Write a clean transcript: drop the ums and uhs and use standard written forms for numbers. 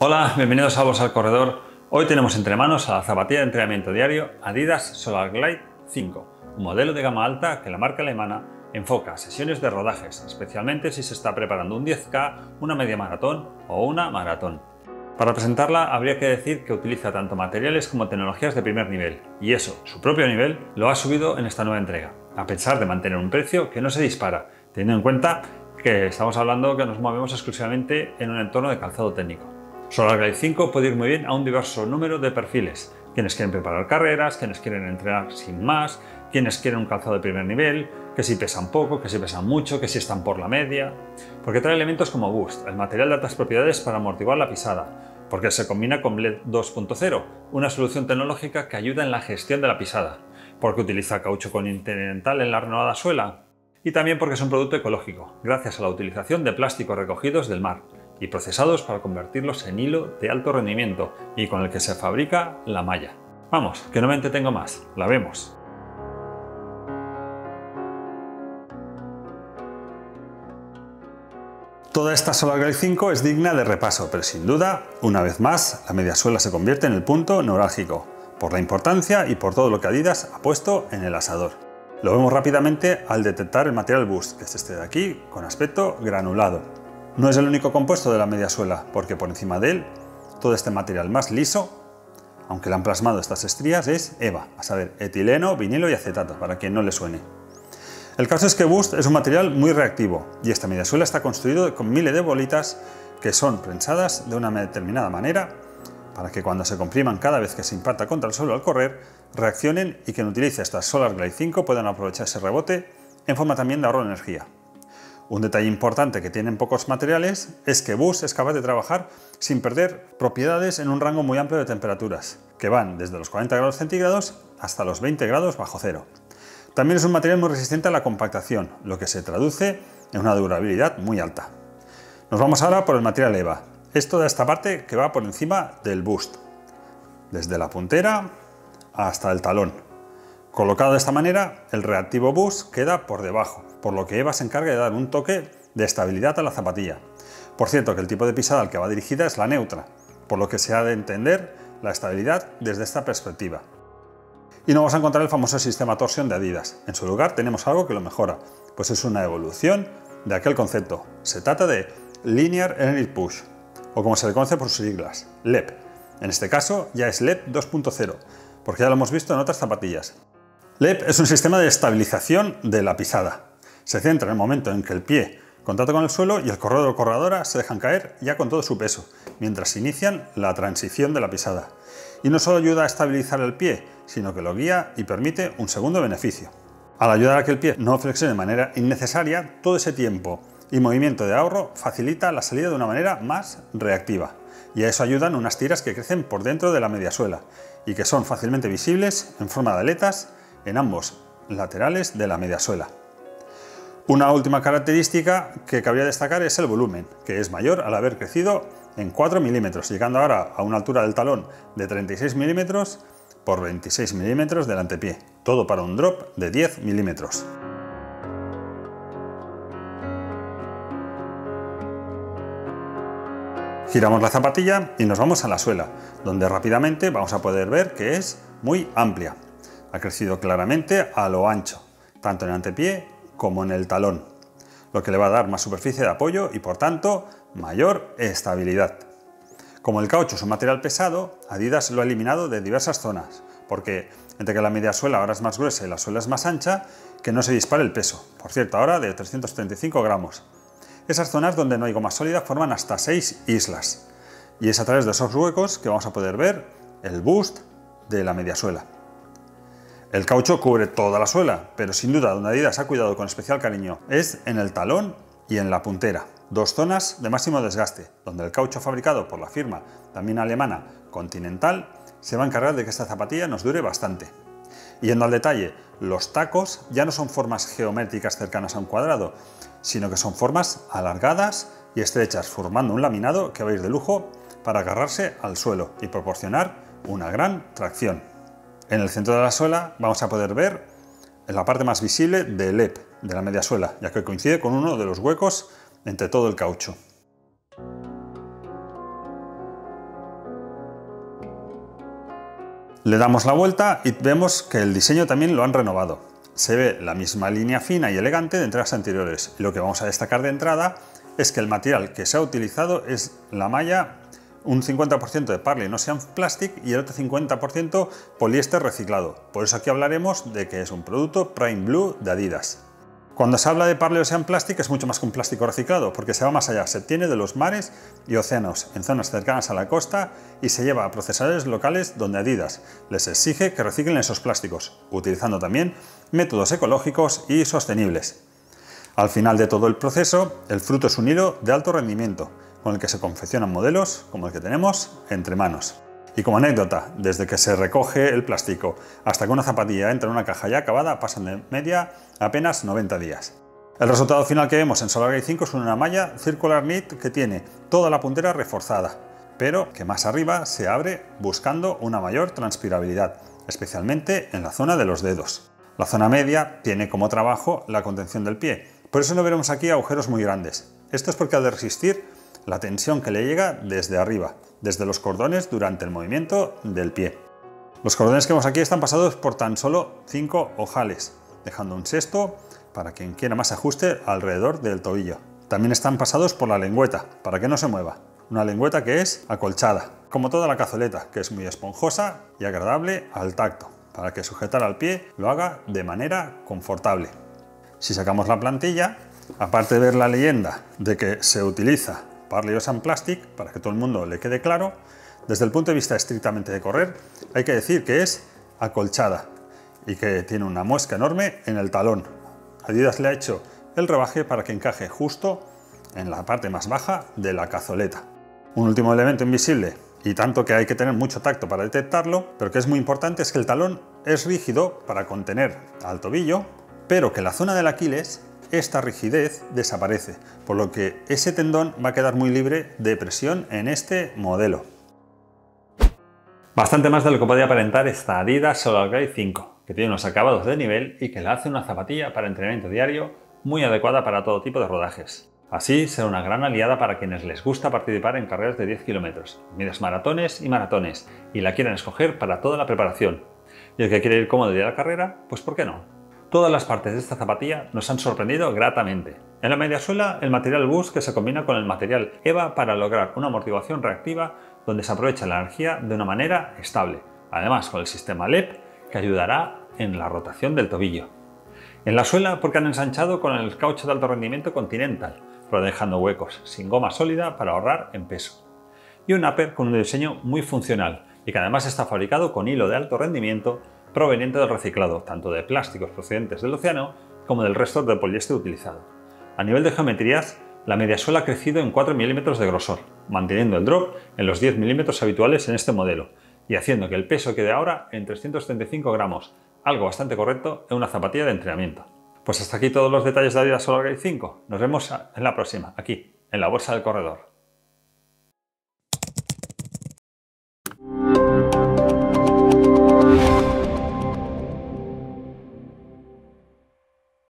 Hola, bienvenidos a Bolsa al Corredor. Hoy tenemos entre manos a la zapatilla de entrenamiento diario Adidas Solarglide 5, un modelo de gama alta que la marca alemana enfoca a sesiones de rodajes, especialmente si se está preparando un 10K, una media maratón o una maratón. Para presentarla habría que decir que utiliza tanto materiales como tecnologías de primer nivel, y eso, su propio nivel, lo ha subido en esta nueva entrega, a pesar de mantener un precio que no se dispara, teniendo en cuenta que estamos hablando que nos movemos exclusivamente en un entorno de calzado técnico. Solarglide 5 puede ir muy bien a un diverso número de perfiles, quienes quieren preparar carreras, quienes quieren entrenar sin más, quienes quieren un calzado de primer nivel, que si pesan poco, que si pesan mucho, que si están por la media, porque trae elementos como Boost, el material de altas propiedades para amortiguar la pisada, porque se combina con Blade 2.0, una solución tecnológica que ayuda en la gestión de la pisada, porque utiliza caucho continental en la renovada suela, y también porque es un producto ecológico, gracias a la utilización de plásticos recogidos del mar y procesados para convertirlos en hilo de alto rendimiento y con el que se fabrica la malla. Vamos, que no me entretengo más, la vemos. Toda esta Solarglide 5 es digna de repaso, pero sin duda, una vez más, la mediasuela se convierte en el punto neurálgico, por la importancia y por todo lo que Adidas ha puesto en el asador. Lo vemos rápidamente al detectar el material Boost, que es este de aquí, con aspecto granulado. No es el único compuesto de la mediasuela, porque por encima de él, todo este material más liso, aunque le han plasmado estas estrías, es EVA, a saber, etileno, vinilo y acetato, para quien no le suene. El caso es que Boost es un material muy reactivo, y esta mediasuela está construido con miles de bolitas que son prensadas de una determinada manera para que cuando se compriman cada vez que se impacta contra el suelo al correr, reaccionen y quien utilice esta Solarglide 5 puedan aprovechar ese rebote en forma también de ahorro de energía. Un detalle importante que tienen pocos materiales es que Boost es capaz de trabajar sin perder propiedades en un rango muy amplio de temperaturas, que van desde los 40 grados centígrados hasta los 20 grados bajo cero. También es un material muy resistente a la compactación, lo que se traduce en una durabilidad muy alta. Nos vamos ahora por el material EVA. Es toda esta parte que va por encima del Boost, desde la puntera hasta el talón. Colocado de esta manera, el reactivo Boost queda por debajo, por lo que EVA se encarga de dar un toque de estabilidad a la zapatilla. Por cierto, que el tipo de pisada al que va dirigida es la neutra, por lo que se ha de entender la estabilidad desde esta perspectiva. Y no vamos a encontrar el famoso sistema torsión de Adidas. En su lugar tenemos algo que lo mejora, pues es una evolución de aquel concepto. Se trata de Linear Energy Push, o como se le conoce por sus siglas, LEP. En este caso ya es LEP 2.0, porque ya lo hemos visto en otras zapatillas. LEP es un sistema de estabilización de la pisada. Se centra en el momento en que el pie contacta con el suelo y el corredor o corredora se dejan caer ya con todo su peso, mientras inician la transición de la pisada. Y no solo ayuda a estabilizar el pie, sino que lo guía y permite un segundo beneficio. Al ayudar a que el pie no flexione de manera innecesaria, todo ese tiempo y movimiento de ahorro facilita la salida de una manera más reactiva. Y a eso ayudan unas tiras que crecen por dentro de la mediasuela y que son fácilmente visibles en forma de aletas en ambos laterales de la mediasuela. Una última característica que cabría destacar es el volumen, que es mayor al haber crecido en 4 milímetros, llegando ahora a una altura del talón de 36 milímetros por 26 milímetros del antepié, todo para un drop de 10 milímetros. Giramos la zapatilla y nos vamos a la suela, donde rápidamente vamos a poder ver que es muy amplia. Ha crecido claramente a lo ancho, tanto en el antepié como en el talón, lo que le va a dar más superficie de apoyo y por tanto mayor estabilidad. Como el caucho es un material pesado, Adidas lo ha eliminado de diversas zonas, porque entre que la mediasuela ahora es más gruesa y la suela es más ancha, que no se dispare el peso, por cierto ahora de 335 gramos. Esas zonas donde no hay goma sólida forman hasta 6 islas, y es a través de esos huecos que vamos a poder ver el Boost de la mediasuela. El caucho cubre toda la suela, pero sin duda donde Adidas ha cuidado con especial cariño es en el talón y en la puntera, dos zonas de máximo desgaste, donde el caucho fabricado por la firma también alemana Continental se va a encargar de que esta zapatilla nos dure bastante. Y yendo al detalle, los tacos ya no son formas geométricas cercanas a un cuadrado, sino que son formas alargadas y estrechas, formando un laminado que va a ir de lujo para agarrarse al suelo y proporcionar una gran tracción. En el centro de la suela vamos a poder ver en la parte más visible del LEP, de la mediasuela, ya que coincide con uno de los huecos entre todo el caucho. Le damos la vuelta y vemos que el diseño también lo han renovado. Se ve la misma línea fina y elegante de entregas anteriores. Y lo que vamos a destacar de entrada es que el material que se ha utilizado es la malla, un 50% de Parley Ocean Plastic y el otro 50% poliéster reciclado. Por eso aquí hablaremos de que es un producto Prime Blue de Adidas. Cuando se habla de Parley Ocean Plastic es mucho más que un plástico reciclado, porque se va más allá, se obtiene de los mares y océanos, en zonas cercanas a la costa, y se lleva a procesadores locales donde Adidas les exige que reciclen esos plásticos, utilizando también métodos ecológicos y sostenibles. Al final de todo el proceso, el fruto es un hilo de alto rendimiento, con el que se confeccionan modelos como el que tenemos entre manos. Y como anécdota, desde que se recoge el plástico hasta que una zapatilla entra en una caja ya acabada, pasan de media apenas 90 días. El resultado final que vemos en SolarGuide 5 es una malla Circular Knit que tiene toda la puntera reforzada, pero que más arriba se abre buscando una mayor transpirabilidad, especialmente en la zona de los dedos. La zona media tiene como trabajo la contención del pie, por eso no veremos aquí agujeros muy grandes. Esto es porque ha de resistir la tensión que le llega desde arriba, desde los cordones durante el movimiento del pie. Los cordones que vemos aquí están pasados por tan solo 5 ojales, dejando un sexto para quien quiera más ajuste alrededor del tobillo. También están pasados por la lengüeta, para que no se mueva. Una lengüeta que es acolchada, como toda la cazoleta, que es muy esponjosa y agradable al tacto, para que sujetar al pie lo haga de manera confortable. Si sacamos la plantilla, aparte de ver la leyenda de que se utiliza Parley Ocean Plastic, para que todo el mundo le quede claro, desde el punto de vista estrictamente de correr, hay que decir que es acolchada y que tiene una muesca enorme en el talón. Adidas le ha hecho el rebaje para que encaje justo en la parte más baja de la cazoleta. Un último elemento invisible, y tanto que hay que tener mucho tacto para detectarlo, pero que es muy importante, es que el talón es rígido para contener al tobillo, pero que la zona del Aquiles, esta rigidez desaparece, por lo que ese tendón va a quedar muy libre de presión en este modelo. Bastante más de lo que podía aparentar esta Adidas SolarGuide 5, que tiene unos acabados de nivel y que la hace una zapatilla para entrenamiento diario muy adecuada para todo tipo de rodajes. Así será una gran aliada para quienes les gusta participar en carreras de 10 kilómetros, medias maratones y maratones, y la quieren escoger para toda la preparación. Y el que quiere ir cómodo de la carrera, pues ¿por qué no? Todas las partes de esta zapatilla nos han sorprendido gratamente. En la mediasuela, el material Boost que se combina con el material EVA para lograr una amortiguación reactiva donde se aprovecha la energía de una manera estable. Además, con el sistema LEP que ayudará en la rotación del tobillo. En la suela, porque han ensanchado con el caucho de alto rendimiento Continental, pero dejando huecos sin goma sólida para ahorrar en peso. Y un upper con un diseño muy funcional y que además está fabricado con hilo de alto rendimiento proveniente del reciclado, tanto de plásticos procedentes del océano como del resto de poliéster utilizado. A nivel de geometrías, la mediasuela ha crecido en 4 milímetros de grosor, manteniendo el drop en los 10 milímetros habituales en este modelo y haciendo que el peso quede ahora en 335 gramos, algo bastante correcto en una zapatilla de entrenamiento. Pues hasta aquí todos los detalles de Adidas SolarGuide 5. Nos vemos en la próxima, aquí, en la Bolsa del Corredor.